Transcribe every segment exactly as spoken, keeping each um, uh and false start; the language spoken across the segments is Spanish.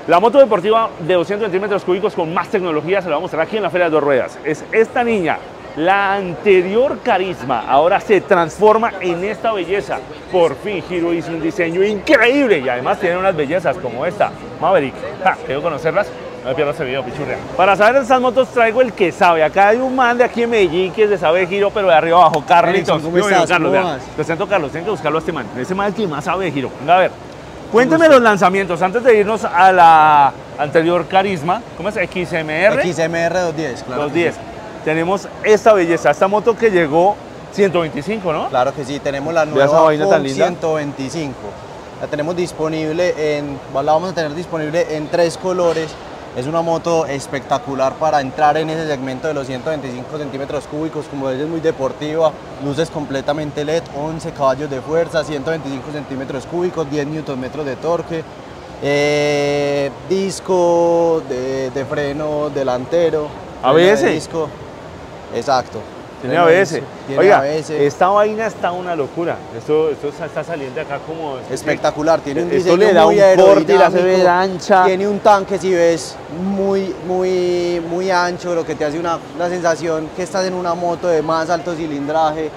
La moto deportiva de doscientos centímetros cúbicos con más tecnología se la voy a mostrar aquí en la Feria de Dos Ruedas. Es esta niña. La anterior Carisma ahora se transforma en esta belleza. Por fin Hiro hizo un diseño increíble y además tiene unas bellezas como esta Maverick. Ja, quiero conocerlas. No me pierdas este video, pichurria. Para saber de estas motos traigo el que sabe. Acá hay un man de aquí en Medellín que se sabe de Hiro, pero de arriba abajo. Carlitos. ¿Cómo estás? Carlos, ¿Cómo vas? Presento a Carlos, tienen que buscarlo a este man. Ese man es el que más sabe de Hiro. Venga a ver. Cuénteme los lanzamientos antes de irnos a la anterior Carisma. ¿Cómo es? X M R. X M R doscientos diez, claro. doscientos diez. Tenemos esta belleza, esta moto que llegó ciento veinticinco, ¿no? Claro que sí, tenemos la esa nueva vaina tan linda. ciento veinticinco. La tenemos disponible en, la vamos a tener disponible en tres colores. Es una moto espectacular para entrar en ese segmento de los ciento veinticinco centímetros cúbicos, como ves, es muy deportiva, luces completamente L E D, once caballos de fuerza, ciento veinticinco centímetros cúbicos, diez newton metros de torque, eh, disco de, de freno delantero, A B S. de disco, exacto. Tiene A B S. Tiene Oiga, A B S. esta vaina está una locura. Esto, esto está saliendo de acá como... Espectacular, tiene un Esto diseño le da muy un corte y la se ve aerodinámico, ancha. tiene un tanque, si ves, muy, muy, muy ancho, lo que te hace una, una sensación que estás en una moto de más alto cilindraje.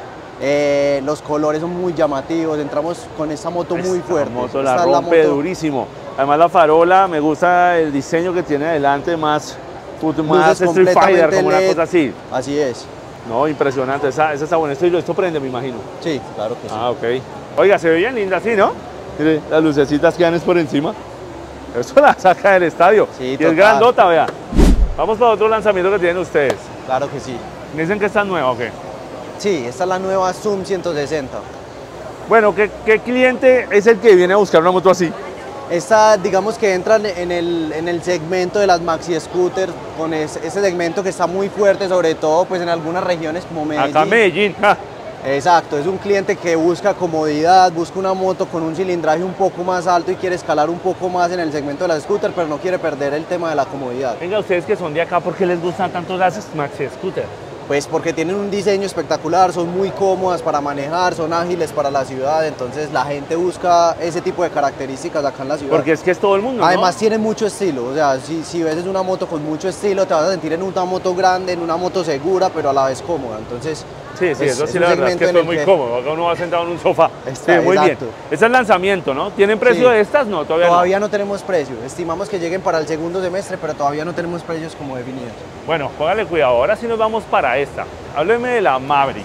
Eh, los colores son muy llamativos, entramos con esta moto muy Esta fuerte. moto la Esta es rompe moto- durísimo. Además la farola, me gusta el diseño que tiene adelante, más, más luces Street Fighter, completamente como una L E D. cosa así. Así es, No, impresionante, esa, esa está buena. Esto, esto prende, me imagino. sí, claro que sí. Ah, ok. Oiga, se ve bien linda así, ¿no? Mire, las lucecitas que dan es por encima. Eso la saca del estadio. Sí, y es total. grandota, vea. Vamos para otro lanzamiento que tienen ustedes. Claro que sí. Me dicen que está nueva, ¿ok? Sí, esta es la nueva Zoom ciento sesenta. Bueno, ¿qué, ¿qué cliente es el que viene a buscar una moto así? Esta, digamos que entra en el, en el segmento de las maxi scooters, con ese, ese segmento que está muy fuerte, sobre todo pues en algunas regiones como Medellín. Acá en Medellín. Ja. Exacto, es un cliente que busca comodidad, busca una moto con un cilindraje un poco más alto y quiere escalar un poco más en el segmento de las scooters, pero no quiere perder el tema de la comodidad. Venga, ustedes que son de acá, ¿por qué les gustan tanto las maxi scooter? Pues porque tienen un diseño espectacular, son muy cómodas para manejar, son ágiles para la ciudad, entonces la gente busca ese tipo de características acá en la ciudad. Porque es que es todo el mundo, Además ¿no? tiene mucho estilo, o sea, si, si ves es una moto con mucho estilo, te vas a sentir en una moto grande, en una moto segura, pero a la vez cómoda, entonces... Sí, sí, es- eso es sí, un la verdad es que segmento esto en es muy el que- cómodo. Acá uno va sentado en un sofá. Está, sí, muy exacto. bien. Ese es el lanzamiento, ¿no? ¿Tienen precio Sí. de estas? No, todavía, Todavía no tenemos precio, estimamos que lleguen para el segundo semestre, pero todavía no tenemos precios como definidos. no. Bueno, póngale cuidado. Ahora sí nos vamos para esta. Hábleme de la Maverick.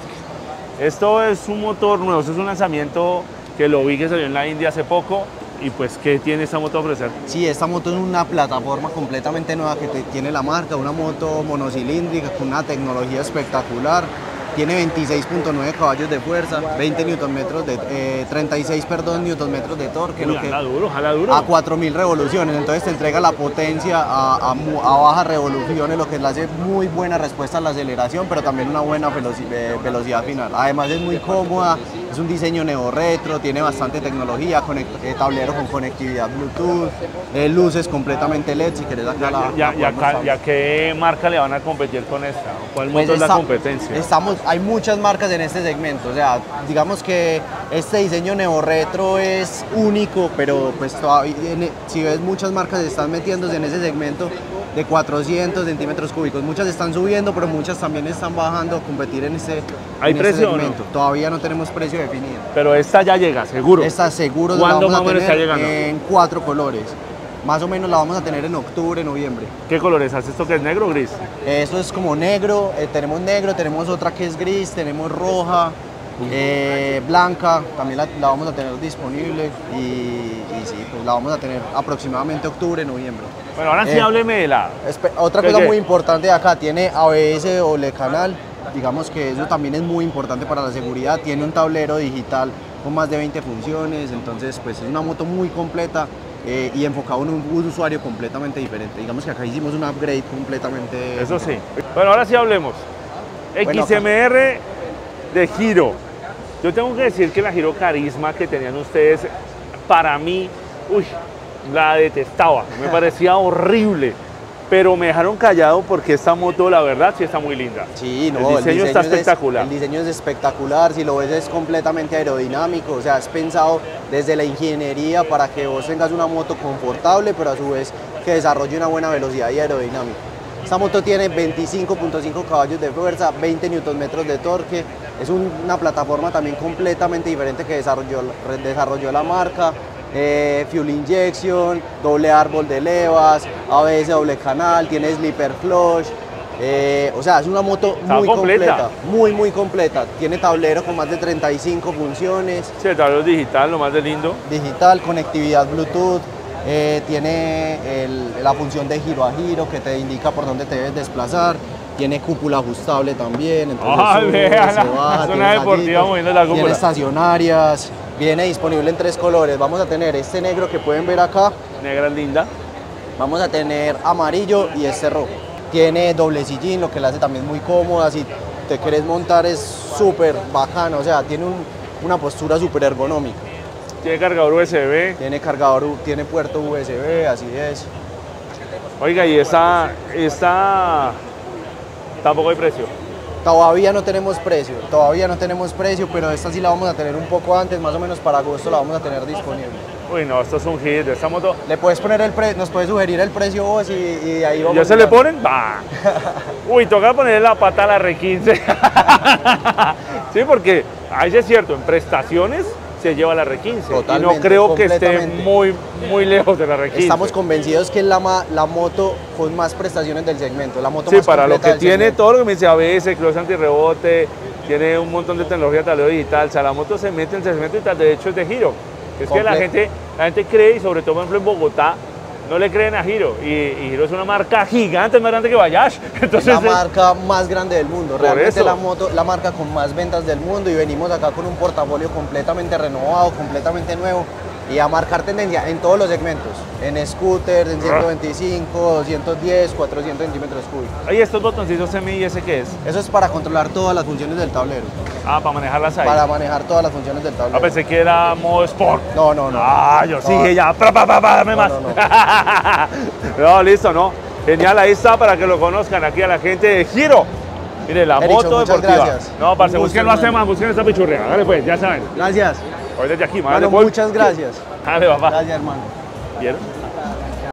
Esto es un motor nuevo, esto es un lanzamiento que lo vi que salió en la India hace poco. Y pues, ¿qué tiene esta moto a ofrecer? Sí, esta moto es una plataforma completamente nueva que te- tiene la marca, una moto monocilíndrica con una tecnología espectacular. Tiene veintiséis punto nueve caballos de fuerza, veinte newton metros de, eh, treinta y seis perdón, newton metros de torque, Uy, lo que, jala duro, jala duro. a cuatro mil revoluciones, entonces te entrega la potencia a, a mu- a bajas revoluciones, lo que le hace muy buena respuesta a la aceleración, pero también una buena veloci- eh, velocidad final. Además es muy cómoda, es un diseño neo-retro, tiene bastante tecnología, conect- eh, tablero con conectividad Bluetooth, eh, luces completamente L E D, si querés acá la, Ya, la ya, podemos ya, abrir. ya qué marca le van a competir con esta? ¿Cuál Pues moto es la está- competencia? Estamos, hay muchas marcas en este segmento, o sea, digamos que este diseño neo-retro es único, pero pues todavía, en- si ves muchas marcas están metiéndose en ese segmento de cuatrocientos centímetros cúbicos. Muchas están subiendo, pero muchas también están bajando a competir en este, ¿Hay en precio este o no? segmento. Todavía no tenemos precio definido. Pero esta ya llega, seguro. Esta seguro la ¿Cuándo vamos más a o menos tener está llegando? en cuatro colores. Más o menos la vamos a tener en octubre, noviembre. ¿Qué colores hace esto que es negro o gris? Eso es como negro, eh, tenemos negro, tenemos otra que es gris, tenemos roja, eh, blanca, también la, la vamos a tener disponible y, y sí, pues la vamos a tener aproximadamente octubre, noviembre. Bueno, ahora sí Eh, hábleme de la... Espe- Otra ¿Qué, cosa qué? muy importante de acá, tiene A B S doble canal, digamos que eso también es muy importante para la seguridad, tiene un tablero digital con más de veinte funciones, entonces pues es una moto muy completa. Eh, y enfocado en un, un usuario completamente diferente. Digamos que acá hicimos un upgrade completamente... Eso sí. Bueno, ahora sí hablemos. Bueno, X M R de Hiro. Yo tengo que decir que la Hiro Carisma que tenían ustedes, para mí, uy, la detestaba. Me parecía horrible. pero me dejaron callado porque esta moto, la verdad, sí está muy linda. Sí, no, el diseño, el diseño está es, espectacular. El diseño es espectacular, si lo ves es completamente aerodinámico, o sea, es pensado desde la ingeniería para que vos tengas una moto confortable, pero a su vez que desarrolle una buena velocidad y aerodinámica. Esta moto tiene veinticinco punto cinco caballos de fuerza, veinte newton metros de torque, es un, una plataforma también completamente diferente que desarrolló, desarrolló la marca. Eh, fuel injection, doble árbol de levas, A B S doble canal, tiene slipper clutch, eh, o sea, es una moto Está muy completa. completa, muy muy completa, tiene tablero con más de treinta y cinco funciones. Sí, el tablero digital, lo más de lindo. Digital, conectividad Bluetooth, eh, tiene el, la función de giro a giro que te indica por dónde te debes desplazar. Tiene cúpula ajustable también, entonces ¡Ay, sube, vea, se la baja, zona tiene deportiva sallitos, moviendo la cúpula! tiene estacionarias, viene disponible en tres colores. Vamos a tener este negro que pueden ver acá, Negra linda. vamos a tener amarillo y este rojo. Tiene doble sillín, lo que la hace también muy cómoda, si te querés montar es súper bacano, o sea, tiene un, una postura súper ergonómica. Tiene cargador U S B. Tiene cargador, tiene puerto U S B, así es. Oiga, y esta, esta tampoco hay precio. Todavía no tenemos precio, todavía no tenemos precio, pero esta sí la vamos a tener un poco antes, más o menos para agosto la vamos a tener disponible. Uy, no, esto es un hit. Esta moto. Le puedes poner el pre, nos puedes sugerir el precio vos y, y ahí vamos. ¿Ya se le ponen? ¡Bah! Uy, toca ponerle la pata a la R quince. Sí, porque ahí sí es cierto, en prestaciones se lleva la R quince. Totalmente, y no creo que esté completamente. muy, muy lejos de la R quince. Estamos convencidos que es la, ma- la moto con más prestaciones del segmento, la moto Sí, más para lo completa que del tiene segmento. todo lo que me dice A B S, clutch antirrebote, tiene un montón de tecnología de tablero digital. O sea, la moto se mete en el segmento y tal, de hecho es de Giro. Es que la Comple- gente, la gente cree, y sobre todo por ejemplo en Bogotá, no le creen a Giro. Y, y Giro es una marca gigante, más grande que Bayash. Entonces, La marca más grande del mundo, Por realmente eso. la moto, la marca con más ventas del mundo, y venimos acá con un portafolio completamente renovado, completamente nuevo y a marcar tendencia en todos los segmentos, en scooters, en ciento veinticinco, doscientos diez, cuatrocientos centímetros cúbicos. Ahí estos botoncitos M I S, ¿qué es? Eso es para controlar todas las funciones del tablero, Ah, para manejarlas ahí. para manejar todas las funciones del tablero. Ah, pensé que era modo sport. No, no, no. Ah, yo sí, No. que ya, pa, pa, pa, pa, dame No, más. no, No, listo, ¿no? Genial, ahí está para que lo conozcan aquí a la gente de Giro. Mire, la Erickson, moto muchas deportiva. gracias. No, parce, Un gusto, busquen más hermano. temas, busquen esta pichurrea. Dale pues, ya saben. Gracias. Hoy desde aquí, Bueno, madre. muchas gracias. Dale, papá. Gracias, hermano. ¿Vieron?